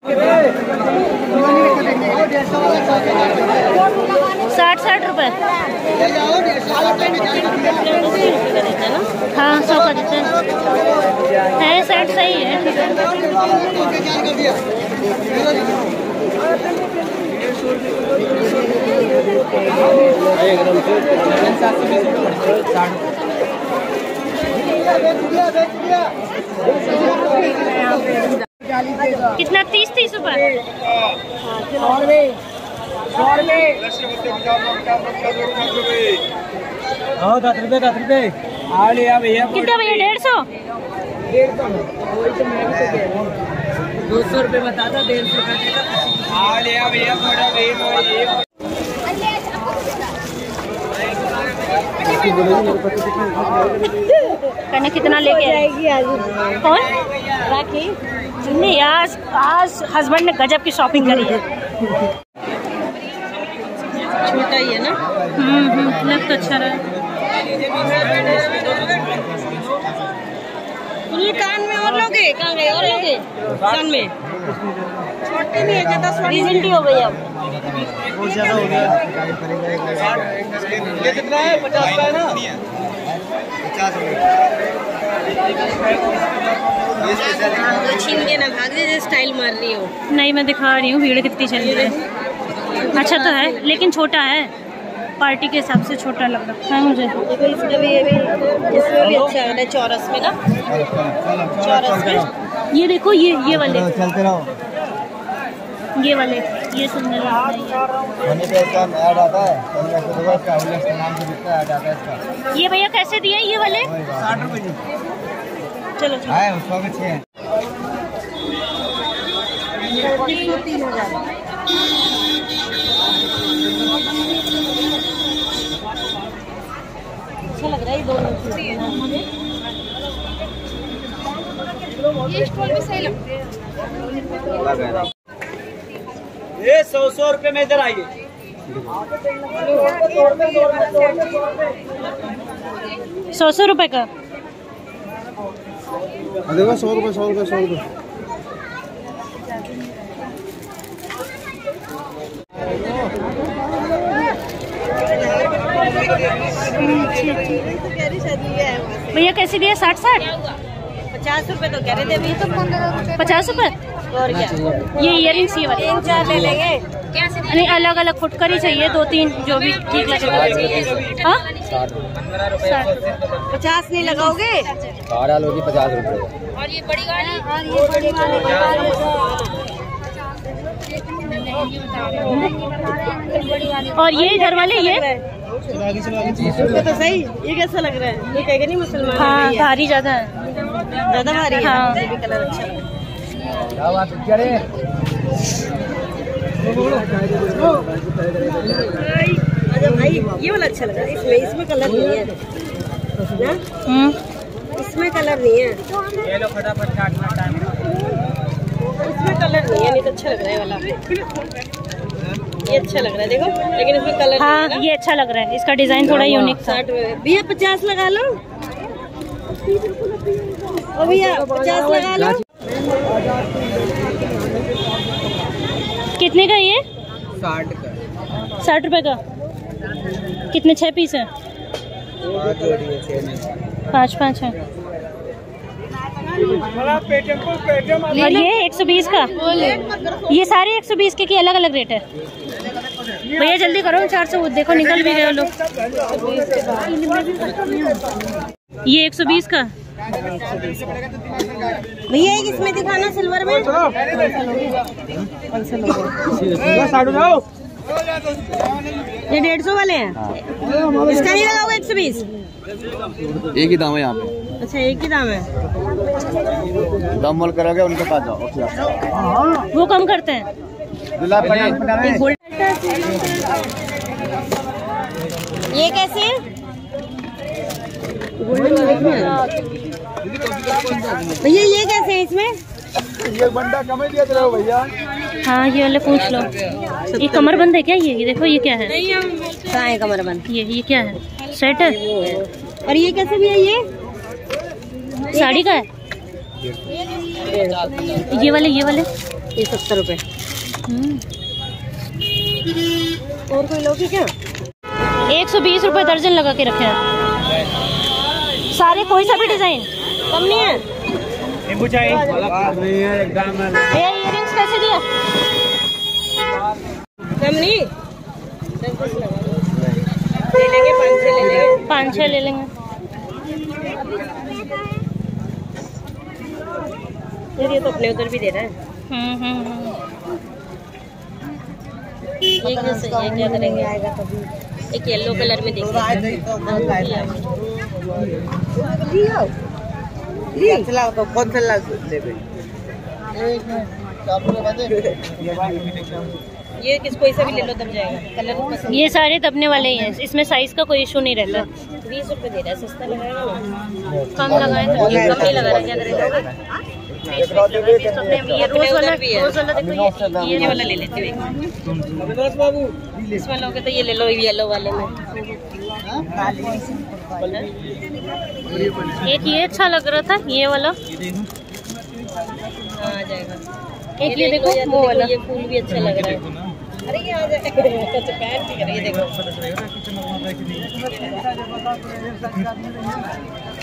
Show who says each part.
Speaker 1: 60 रुपए। हाँ 100 का देते हैं। 60 सही है। कितना? 30 रुपए।
Speaker 2: 10 रुपए।
Speaker 1: कितना भैया? 150।
Speaker 2: 200 रुपए बता दो। 150
Speaker 1: कहने कितना लेके आएगी आज? कौन? राखी नहीं, आज हस्बैंड ने गजब की शॉपिंग करी है।
Speaker 3: छोटा ही है ना?
Speaker 1: लग तो अच्छा रहा है।
Speaker 3: ये कान में और लोगे? कहाँ गए और लोगे? कान में छोटे नहीं है, ज्यादा
Speaker 1: रिजेंटी हो गई अब।
Speaker 2: बहुत ज्यादा हो गया। ये कितना है? 50 का है ना? 50 रुपए।
Speaker 3: छीन के ना भाग दे, स्टाइल मार रही हो।
Speaker 1: नहीं, मैं दिखा रही हूँ भीड़ कितनी चल रही है। अच्छा तो है लेकिन छोटा है, पार्टी के हिसाब से छोटा लग रहा है मुझे।
Speaker 3: देखो इसमें भी इसमें भी अच्छा है चौरस में ना। चौरस में
Speaker 1: ये देखो, ये वाले
Speaker 2: चलते रहो।
Speaker 1: ये वाले ये सुंदर लग रहा है। ये भैया कैसे दिए ये वाले?
Speaker 2: 60 रुपए।
Speaker 1: चलो
Speaker 2: है उसका भी 6 है।
Speaker 3: 3000। अच्छा लग रहा है ये दोनों। ये स्टॉल भी सही लगते हैं।
Speaker 2: ये 100 रुपए में इधर आइए।
Speaker 1: 100 रुपए का।
Speaker 2: देखो 100 रुपए 100 रुपए 100 रुपए।
Speaker 1: भैया कैसे दिए? 60-60।
Speaker 3: 50 रुपए तो कह रहे थे, तो
Speaker 1: 50 रुपए।
Speaker 3: और क्या?
Speaker 1: ये इयरिंग्स ये वाले
Speaker 3: 3-4 ले लेंगे।
Speaker 1: नहीं, अलग अलग फुटकर ही चाहिए, 2-3 जो भी ठीक लगे। हाँ
Speaker 3: 50 नहीं लगाओगे?
Speaker 2: 50 रुपए।
Speaker 3: और ये बड़ी वाली
Speaker 1: और ये इधर वाले ये
Speaker 3: तो सही। ये कैसा लग रहा है? ये कहेगा नहीं मुसलमान?
Speaker 1: हाँ भारी ज्यादा है।
Speaker 3: ज्यादा भारी है।
Speaker 1: हाँ।
Speaker 3: ये भी कलर अच्छा है। अच्छा भाई ये वाला अच्छा लगा। इसमें कलर नहीं है ना? इसमें कलर नहीं है।
Speaker 2: ये लो फटाफट काटना टाइम।
Speaker 3: इसमें कलर नहीं है, नहीं तो अच्छा लग रहा है वाला। ये अच्छा लग रहा है देखो, लेकिन इसमें कलर
Speaker 1: हाँ
Speaker 3: नहीं है।
Speaker 1: ये अच्छा लग रहा है, इसका डिजाइन थोड़ा यूनिक था।
Speaker 3: 60 भैया 50 लगा लो। ओ भैया 50 लगा लो।
Speaker 1: कितने का ये?
Speaker 2: 60 का।
Speaker 1: 60 रुपए का। कितने? 6 पीस है? 5 है। और ये 120 का। ये सारे 120 के अलग अलग रेट है। भैया जल्दी करो, 400 देखो निकल भी गए लोग। ये 120 का।
Speaker 3: भैया एक इसमें दिखाना सिल्वर में। ये 150 वाले हैं। इसका नहीं लगाओगे 120?
Speaker 2: एक ही दाम है यहाँ पे।
Speaker 3: अच्छा एक ही दाम है।
Speaker 2: दाम मोल करोगे उनके पास जाओ।
Speaker 1: वो कम करते हैं।
Speaker 3: ये कैसे है? भैया ये कैसे है इसमें?
Speaker 2: ये बंडा कम ही दिया रहे भैया।
Speaker 1: हाँ ये वाले पूछ लो। ये कमरबंद है क्या? ये देखो ये क्या है?
Speaker 3: कहाँ है कमरबंद?
Speaker 1: ये क्या है? सेट है।
Speaker 3: और ये कैसे भी है? ये
Speaker 1: साड़ी का है। ये वाले
Speaker 3: ये 70 रुपए। और कोई लोगी क्या?
Speaker 1: 120 रुपए दर्जन लगा के रखे हैं सारे, कोई सा भी डिजाइन
Speaker 3: कम नहीं है।
Speaker 1: भैया इयररिंग्स कैसे दिया?
Speaker 3: कम नहीं, 10 लगा ले लेंगे, 5 ले लेंगे,
Speaker 1: 5-6 ले लेंगे।
Speaker 3: ये तो अपने उधर भी दे रहा है। एक जैसे ये क्या करेंगे, एक येलो कलर में देखिए। तो कौन सा ये किस कोई सा भी ले लो तब जाएगा कलर पसंद।
Speaker 1: ये सारे दबने वाले ही हैं, इसमें साइज का कोई इशू नहीं रहता।
Speaker 3: 20 रुपए दे रहा है, सस्ता लगाएगा ना।
Speaker 1: कम लगाए तो
Speaker 3: कम नहीं लगा रहा, क्या करेगा?
Speaker 1: ये रोज वाला भी है, रोज वाला देखो,
Speaker 3: ये वाला ले लेते हैं। इस वाला हो गया तो ये ले लो, येलो वाले में।
Speaker 1: एक ये अच्छा लग रहा था, ये वाला।
Speaker 3: आ जाएगा।
Speaker 1: एक ये देखो वो वाला,
Speaker 3: ये फूल भी अच्छा लग रहा है। अरे ये आ जाएगा। अच्छा पैर भी कर, ये देखो।